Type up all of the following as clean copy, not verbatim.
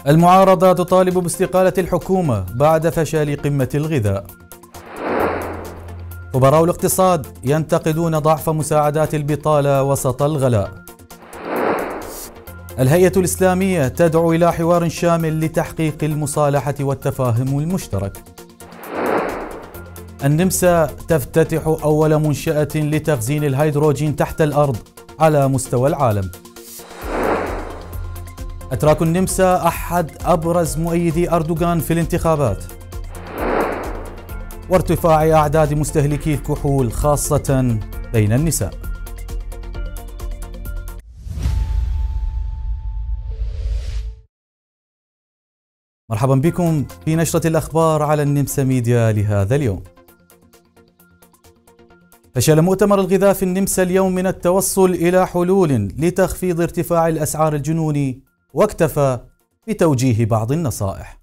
المعارضة تطالب باستقالة الحكومة بعد فشل قمة الغذاء. خبراء الاقتصاد ينتقدون ضعف مساعدات البطالة وسط الغلاء. الهيئة الإسلامية تدعو إلى حوار شامل لتحقيق المصالحة والتفاهم المشترك. النمسا تفتتح أول منشأة لتخزين الهيدروجين تحت الأرض على مستوى العالم. أتراك النمسا أحد أبرز مؤيدي أردوغان في الانتخابات. وارتفاع أعداد مستهلكي الكحول خاصة بين النساء. مرحبا بكم في نشرة الأخبار على النمسا ميديا لهذا اليوم. فشل مؤتمر الغذاء في النمسا اليوم من التوصل إلى حلول لتخفيض ارتفاع الأسعار الجنوني، واكتفى بتوجيه بعض النصائح.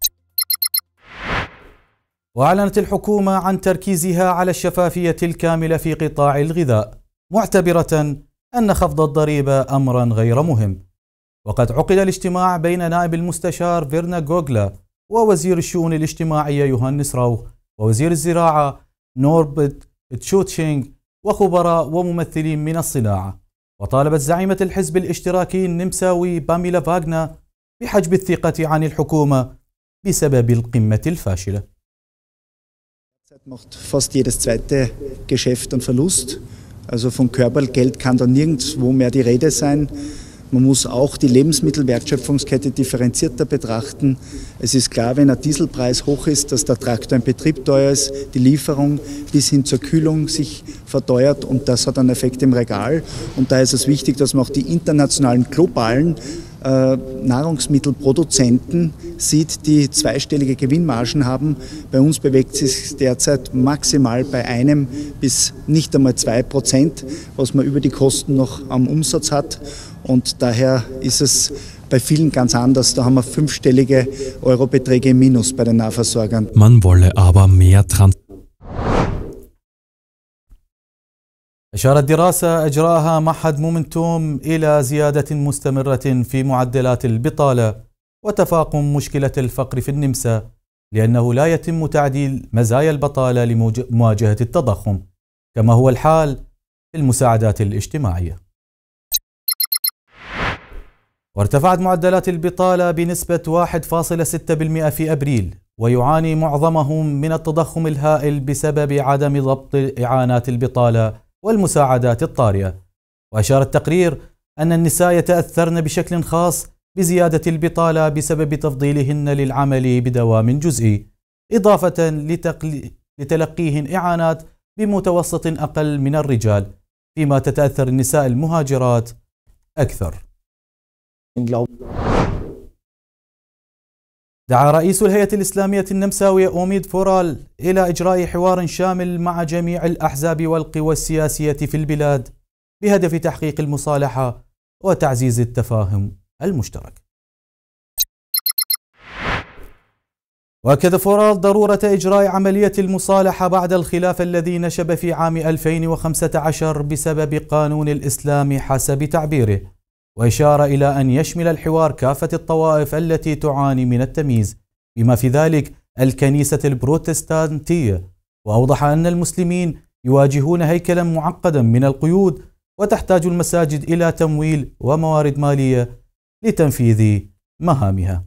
وأعلنت الحكومة عن تركيزها على الشفافية الكاملة في قطاع الغذاء، معتبرة أن خفض الضريبة أمرا غير مهم. وقد عقد الاجتماع بين نائب المستشار فيرنا غوغلا ووزير الشؤون الاجتماعية يوهانس راو ووزير الزراعة نوربرت تشوتشينغ وخبراء وممثلين من الصناعة. وطالبت زعيمة الحزب الاشتراكي النمساوي باميلا فاغنا بحجب الثقة عن الحكومة بسبب القمة الفاشلة. Macht fast jedes zweite Geschäft einen Verlust. Also von Körpergeld kann da nirgendwo mehr die Rede sein. Man muss auch die Lebensmittelwertschöpfungskette differenzierter betrachten. Es ist klar, wenn der Dieselpreis hoch ist, dass der Traktor im Betrieb teuer ist, die Lieferung bis hin zur Kühlung sich verteuert und das hat einen Effekt im Regal. Und daher ist es wichtig, dass man auch die internationalen, globalen Nahrungsmittelproduzenten sieht, die zweistellige Gewinnmargen haben. Bei uns bewegt es sich derzeit maximal bei 1 bis nicht einmal 2%, was man über die Kosten noch am Umsatz hat. Und daher ist es bei vielen ganz anders. Da haben wir 5-stellige Eurobeträge im Minus bei den Nahversorgern. Man wolle aber mehr أشارت دراسة أجراها معهد مومنتوم إلى زيادة مستمرة في معدلات البطالة وتفاقم مشكلة الفقر في النمسا، لأنه لا يتم تعديل مزايا البطالة لمواجهة التضخم كما هو الحال في المساعدات الاجتماعية. وارتفعت معدلات البطالة بنسبة 1.6% في أبريل، ويعاني معظمهم من التضخم الهائل بسبب عدم ضبط إعانات البطالة والمساعدات الطارئة. وأشار التقرير أن النساء يتأثرن بشكل خاص بزيادة البطالة بسبب تفضيلهن للعمل بدوام جزئي، إضافة لتلقيهن إعانات بمتوسط أقل من الرجال، فيما تتأثر النساء المهاجرات أكثر. دعا رئيس الهيئة الإسلامية النمساوية أوميد فورال إلى إجراء حوار شامل مع جميع الأحزاب والقوى السياسية في البلاد بهدف تحقيق المصالحة وتعزيز التفاهم المشترك. وأكد فورال ضرورة إجراء عملية المصالحة بعد الخلاف الذي نشب في عام 2015 بسبب قانون الإسلام حسب تعبيره، وإشار إلى أن يشمل الحوار كافة الطوائف التي تعاني من التمييز بما في ذلك الكنيسة البروتستانتية. وأوضح أن المسلمين يواجهون هيكلا معقدا من القيود، وتحتاج المساجد إلى تمويل وموارد مالية لتنفيذ مهامها.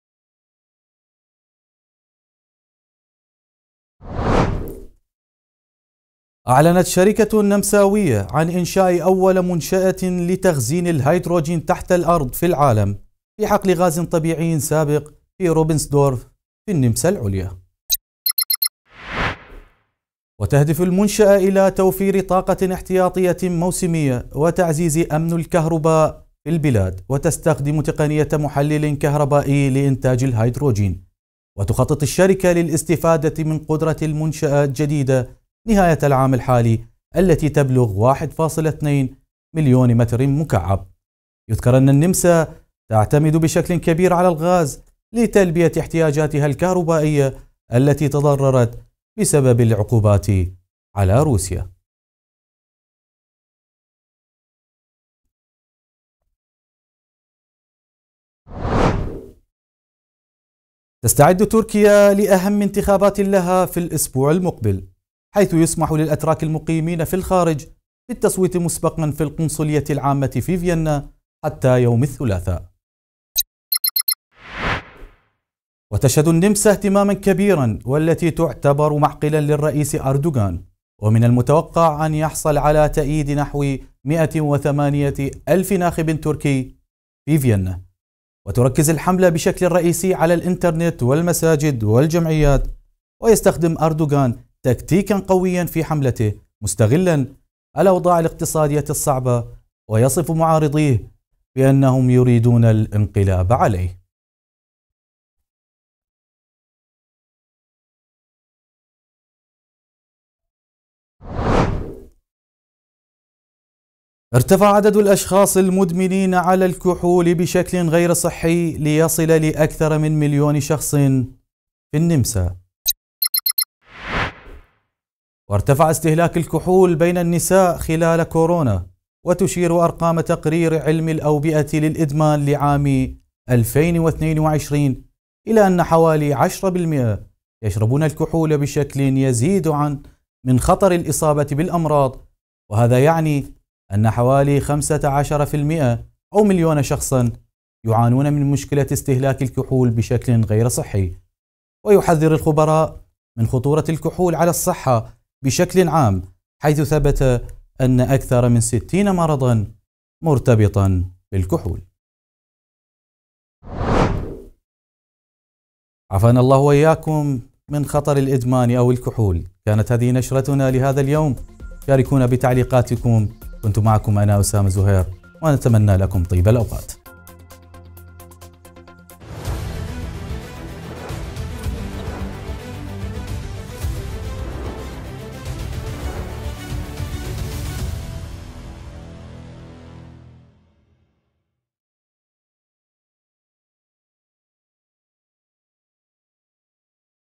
أعلنت شركة نمساوية عن إنشاء أول منشأة لتخزين الهيدروجين تحت الأرض في العالم في حقل غاز طبيعي سابق في روبنسدورف في النمسا العليا. وتهدف المنشأة إلى توفير طاقة احتياطية موسمية وتعزيز أمن الكهرباء في البلاد، وتستخدم تقنية محلل كهربائي لإنتاج الهيدروجين. وتخطط الشركة للاستفادة من قدرة المنشأة الجديدة نهاية العام الحالي التي تبلغ 1.2 مليون متر مكعب. يذكر أن النمسا تعتمد بشكل كبير على الغاز لتلبية احتياجاتها الكهربائية التي تضررت بسبب العقوبات على روسيا. تستعد تركيا لأهم انتخابات لها في الأسبوع المقبل، حيث يسمح للأتراك المقيمين في الخارج بالتصويت مسبقا في القنصلية العامة في فيينا حتى يوم الثلاثاء. وتشهد النمسا اهتماما كبيرا والتي تعتبر معقلا للرئيس أردوغان، ومن المتوقع أن يحصل على تأييد نحو 108,000 ناخب تركي في فيينا. وتركز الحملة بشكل رئيسي على الإنترنت والمساجد والجمعيات، ويستخدم أردوغان تكتيكا قويا في حملته مستغلا الأوضاع الاقتصادية الصعبة، ويصف معارضيه بأنهم يريدون الانقلاب عليه. ارتفع عدد الأشخاص المدمنين على الكحول بشكل غير صحي ليصل لأكثر من 1,000,000 شخص في النمسا. وارتفع استهلاك الكحول بين النساء خلال كورونا، وتشير أرقام تقرير علم الأوبئة للإدمان لعام 2022 إلى أن حوالي 10% يشربون الكحول بشكل يزيد من خطر الإصابة بالأمراض، وهذا يعني أن حوالي 15% أو 1,000,000 شخصا يعانون من مشكلة استهلاك الكحول بشكل غير صحي. ويحذر الخبراء من خطورة الكحول على الصحة بشكل عام، حيث ثبت أن أكثر من 60 مرضا مرتبطا بالكحول. عافانا الله وإياكم من خطر الإدمان أو الكحول. كانت هذه نشرتنا لهذا اليوم، شاركونا بتعليقاتكم. كنت معكم أنا أسامة زهير، ونتمنى لكم طيب الأوقات.